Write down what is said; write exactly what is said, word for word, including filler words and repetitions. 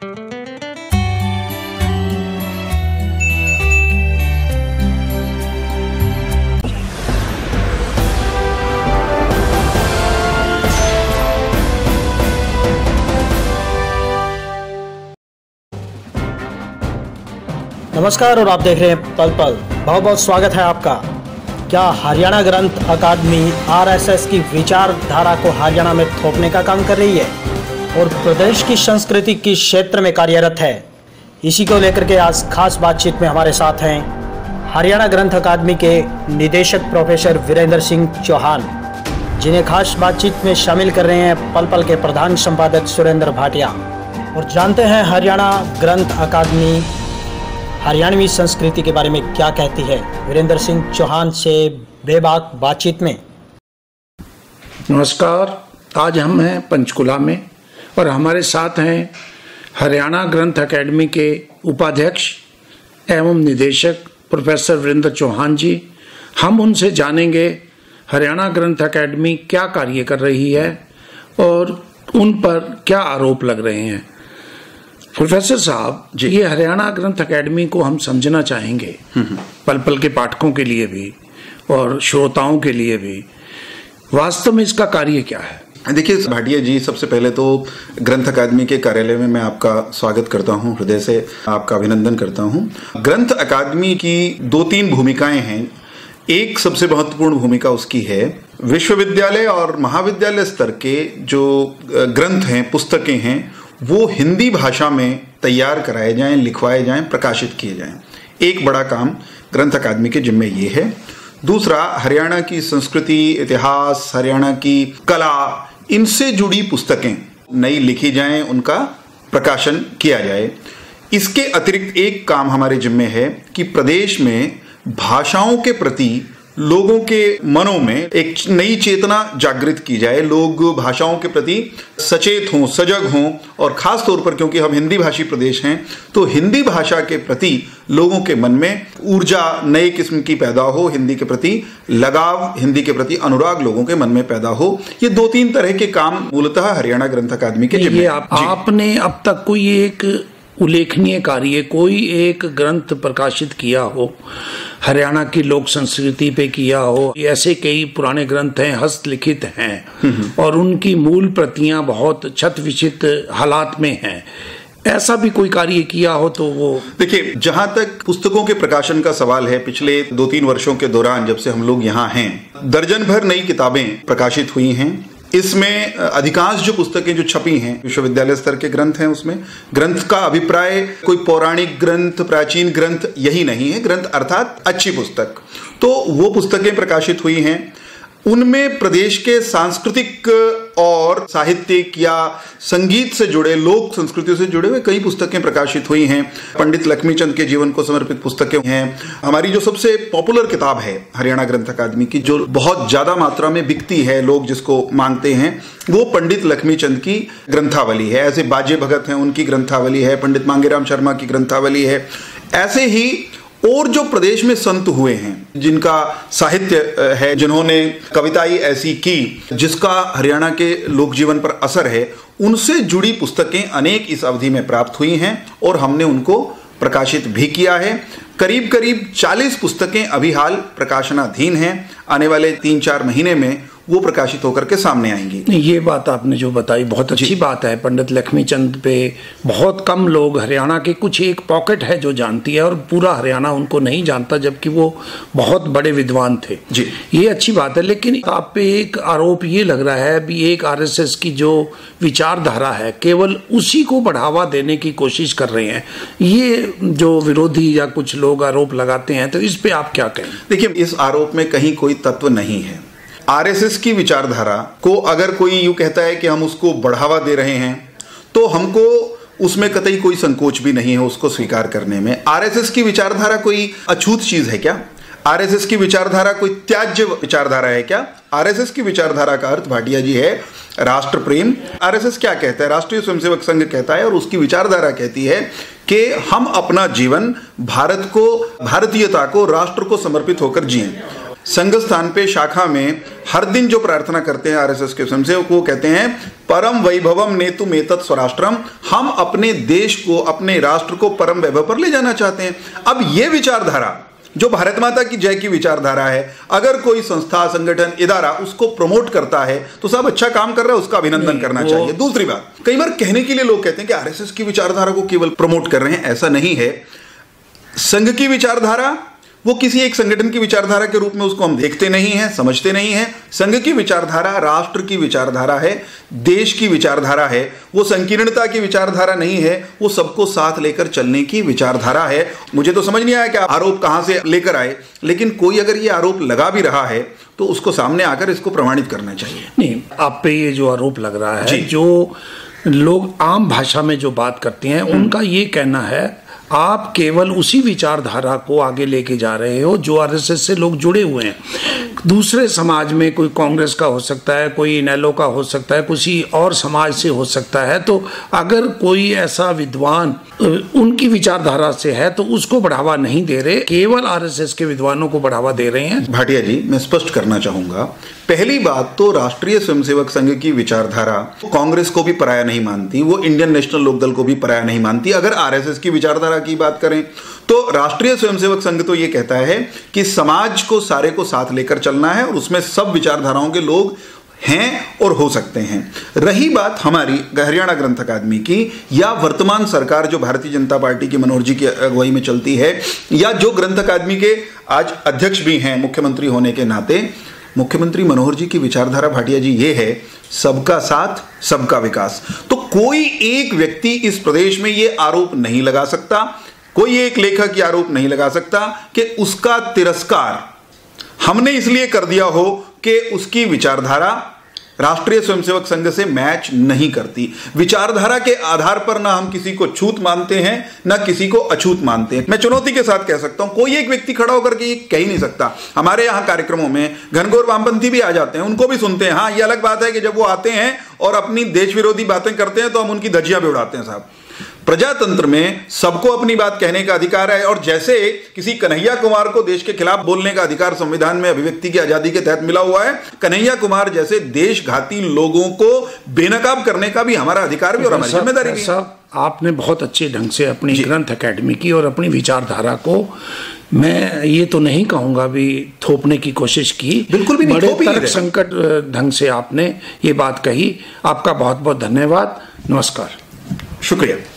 नमस्कार और आप देख रहे हैं पल पल। बहुत बहुत स्वागत है आपका। क्या हरियाणा ग्रंथ अकादमी आरएसएस की विचारधारा को हरियाणा में थोपने का काम कर रही है और प्रदेश की संस्कृति के क्षेत्र में कार्यरत है? इसी को लेकर के आज खास बातचीत में हमारे साथ हैं हरियाणा ग्रंथ अकादमी के निदेशक प्रोफेसर वीरेंद्र सिंह चौहान, जिन्हें खास बातचीत में शामिल कर रहे हैं पल पल के प्रधान संपादक सुरेंद्र भाटिया। और जानते हैं हरियाणा ग्रंथ अकादमी हरियाणवी संस्कृति के बारे में क्या कहती है। वीरेंद्र सिंह चौहान से बेबाक बातचीत में। नमस्कार, आज हम हैं पंचकुला में और हमारे साथ हैं हरियाणा ग्रंथ अकादमी के उपाध्यक्ष एवं निदेशक प्रोफेसर वीरेंद्र चौहान जी। हम उनसे जानेंगे हरियाणा ग्रंथ अकादमी क्या कार्य कर रही है और उन पर क्या आरोप लग रहे हैं। प्रोफेसर साहब जी, ये हरियाणा ग्रंथ अकादमी को हम समझना चाहेंगे, पल पल के पाठकों के लिए भी और श्रोताओं के लिए भी। वास्तव में इसका कार्य क्या है? देखिए भाटिया जी, सबसे पहले तो ग्रंथ अकादमी के कार्यालय में मैं आपका स्वागत करता हूं, हृदय से आपका अभिनंदन करता हूं। ग्रंथ अकादमी की दो तीन भूमिकाएं हैं। एक सबसे महत्वपूर्ण भूमिका उसकी है विश्वविद्यालय और महाविद्यालय स्तर के जो ग्रंथ हैं, पुस्तकें हैं, वो हिंदी भाषा में तैयार कराए जाएं, लिखवाए जाएं, प्रकाशित किए जाएं। एक बड़ा काम ग्रंथ अकादमी के जिम्मे ये है। दूसरा, हरियाणा की संस्कृति, इतिहास, हरियाणा की कला, इनसे जुड़ी पुस्तकें नई लिखी जाएं, उनका प्रकाशन किया जाए। इसके अतिरिक्त एक काम हमारे जिम्मे है कि प्रदेश में भाषाओं के प्रति लोगों के मनों में एक नई चेतना जागृत की जाए, लोग भाषाओं के प्रति सचेत हों, सजग हों। और खास तौर पर क्योंकि हम हिंदी भाषी प्रदेश हैं, तो हिंदी भाषा के प्रति लोगों के मन में ऊर्जा नए किस्म की पैदा हो, हिंदी के प्रति लगाव, हिंदी के प्रति अनुराग लोगों के मन में पैदा हो। ये दो तीन तरह के काम मूलतः हरियाणा ग्रंथ अकादमी के जिम्मे। आप, आपने अब तक कोई एक उल्लेखनीय कार्य, कोई एक ग्रंथ प्रकाशित किया हो, हरियाणा की लोक संस्कृति पे किया हो? ऐसे कई पुराने ग्रंथ हैं, हस्तलिखित हैं और उनकी मूल प्रतियां बहुत क्षत विक्षत हालात में हैं। ऐसा भी कोई कार्य किया हो तो वो? देखिए, जहां तक पुस्तकों के प्रकाशन का सवाल है, पिछले दो तीन वर्षों के दौरान जब से हम लोग यहाँ हैं, दर्जन भर नई किताबें प्रकाशित हुई हैं। इसमें अधिकांश जो पुस्तकें जो छपी हैं विश्वविद्यालय स्तर के ग्रंथ हैं। उसमें ग्रंथ का अभिप्राय कोई पौराणिक ग्रंथ, प्राचीन ग्रंथ यही नहीं है। ग्रंथ अर्थात अच्छी पुस्तक। तो वो पुस्तकें प्रकाशित हुई हैं। उनमें प्रदेश के सांस्कृतिक और साहित्यिक या संगीत से जुड़े, लोक संस्कृतियों से जुड़े हुए कई पुस्तकें प्रकाशित हुई हैं। पंडित लक्ष्मीचंद के जीवन को समर्पित पुस्तकें हैं। हमारी जो सबसे पॉपुलर किताब है हरियाणा ग्रंथ अकादमी की, जो बहुत ज्यादा मात्रा में बिकती है, लोग जिसको मांगते हैं, वो पंडित लक्ष्मीचंद की ग्रंथावली है। ऐसे बाजे भगत हैं, उनकी ग्रंथावली है। पंडित मांगेराम शर्मा की ग्रंथावली है। ऐसे ही और जो प्रदेश में संत हुए हैं, जिनका साहित्य है, जिन्होंने कविताएं ऐसी की जिसका हरियाणा के लोक जीवन पर असर है, उनसे जुड़ी पुस्तकें अनेक इस अवधि में प्राप्त हुई हैं और हमने उनको प्रकाशित भी किया है। करीब करीब चालीस पुस्तकें अभी हाल प्रकाशनाधीन हैं। आने वाले तीन चार महीने में वो प्रकाशित होकर के सामने आएंगी। ये बात आपने जो बताई बहुत अच्छी बात है। पंडित लक्ष्मीचंद पे बहुत कम लोग, हरियाणा के कुछ एक पॉकेट है जो जानती है और पूरा हरियाणा उनको नहीं जानता, जबकि वो बहुत बड़े विद्वान थे जी। ये अच्छी बात है। लेकिन आप पे एक आरोप ये लग रहा है भी एक आरएसएस की जो विचारधारा है, केवल उसी को बढ़ावा देने की कोशिश कर रहे हैं। ये जो विरोधी या कुछ लोग आरोप लगाते हैं, तो इस पे आप क्या कहें? देखिए, इस आरोप में कहीं कोई तत्व नहीं है। आरएसएस की विचारधारा को अगर कोई यूं कहता है कि हम उसको बढ़ावा दे रहे हैं, तो हमको उसमें कतई कोई संकोच भी नहीं है उसको स्वीकार करने में। आरएसएस की विचारधारा कोई अछूत चीज है क्या? आरएसएस की विचारधारा कोई त्याज्य विचारधारा है क्या? आरएसएस की विचारधारा का अर्थ, भाटिया जी, है राष्ट्र प्रेम। आरएसएस क्या कहता है? राष्ट्रीय स्वयंसेवक संघ कहता है, और उसकी विचारधारा कहती है कि हम अपना जीवन भारत को, भारतीयता को, राष्ट्र को समर्पित होकर जिएं। संघ स्थान पे शाखा में हर दिन जो प्रार्थना करते हैं आरएसएस के स्वयंसेवक, वो कहते हैं परम वैभवम नेतु मेतत् स्वराष्ट्रम, हम अपने देश को, अपने राष्ट्र को परम वैभव पर ले जाना चाहते हैं। अब ये विचारधारा जो भारत माता की जय की विचारधारा है, अगर कोई संस्था, संगठन, इदारा उसको प्रमोट करता है तो सब अच्छा काम कर रहा है, उसका अभिनंदन करना चाहिए। दूसरी बात, कई बार कहने के लिए लोग कहते हैं कि आरएसएस की विचारधारा को केवल प्रमोट कर रहे हैं, ऐसा नहीं है। संघ की विचारधारा वो किसी एक संगठन की विचारधारा के रूप में उसको हम देखते नहीं हैं, समझते नहीं हैं। संघ की विचारधारा राष्ट्र की विचारधारा है, देश की विचारधारा है। वो संकीर्णता की विचारधारा नहीं है, वो सबको साथ लेकर चलने की विचारधारा है। मुझे तो समझ नहीं आया कि आरोप कहां से लेकर आए, लेकिन कोई अगर ये आरोप लगा भी रहा है तो उसको सामने आकर इसको प्रमाणित करना चाहिए। नहीं, आप पे ये जो आरोप लग रहा है, जो लोग आम भाषा में जो बात करते हैं उनका ये कहना है आप केवल उसी विचारधारा को आगे लेके जा रहे हो जो आरएसएस से लोग जुड़े हुए हैं। दूसरे समाज में कोई कांग्रेस का हो सकता है, कोई इनेलो का हो सकता है, किसी और समाज से हो सकता है। तो अगर कोई ऐसा विद्वान उनकी विचारधारा से है तो उसको बढ़ावा नहीं दे रहे, केवल आरएसएस के विद्वानों को बढ़ावा दे रहे हैं। भाटिया जी, मैं स्पष्ट करना चाहूंगा, पहली बात तो राष्ट्रीय स्वयंसेवक संघ की विचारधारा कांग्रेस को भी पराया नहीं मानती, वो इंडियन नेशनल लोकदल को भी पराया नहीं मानती। अगर आरएसएस की विचारधारा की बात करें तो राष्ट्रीय स्वयंसेवक संघ तो ये कहता है कि समाज को सारे को साथ लेकर चलना है और उसमें सब विचारधाराओं के लोग हैं और हो सकते हैं। रही बात हमारी हरियाणा ग्रंथ अकादमी की या वर्तमान सरकार जो भारतीय जनता पार्टी की मनोहर जी की अगुवाई में चलती है, या जो ग्रंथ अकादमी के आज अध्यक्ष भी हैं मुख्यमंत्री होने के नाते, मुख्यमंत्री मनोहर जी की विचारधारा भाटिया जी ये है सबका साथ सबका विकास। तो कोई एक व्यक्ति इस प्रदेश में ये आरोप नहीं लगा सकता, कोई एक लेखक ये आरोप नहीं लगा सकता कि उसका तिरस्कार हमने इसलिए कर दिया हो कि उसकी विचारधारा राष्ट्रीय स्वयंसेवक संघ से मैच नहीं करती। विचारधारा के आधार पर ना हम किसी को छूत मानते हैं ना किसी को अछूत मानते हैं। मैं चुनौती के साथ कह सकता हूं, कोई एक व्यक्ति खड़ा होकर के ये कह ही नहीं सकता। हमारे यहां कार्यक्रमों में घनघोर वामपंथी भी आ जाते हैं, उनको भी सुनते हैं। हाँ, ये अलग बात है कि जब वो आते हैं और अपनी देश विरोधी बातें करते हैं तो हम उनकी धज्जियां भी उड़ाते हैं। साहब, प्रजातंत्र में सबको अपनी बात कहने का अधिकार है, और जैसे किसी कन्हैया कुमार को देश के खिलाफ बोलने का अधिकार संविधान में अभिव्यक्ति की आजादी के तहत मिला हुआ है, कन्हैया कुमार जैसे देशघाती लोगों को बेनकाब करने का भी हमारा अधिकार भी और हमारी जिम्मेदारी भी है। आपने बहुत अच्छे ढंग से अपनी ग्रंथ अकेडमी की और अपनी विचारधारा को, मैं ये तो नहीं कहूंगा भी थोपने की कोशिश की, बिल्कुल भी नहीं, बड़े तर्क संकट ढंग से आपने ये बात कही। आपका बहुत बहुत धन्यवाद। नमस्कार। शुक्रिया।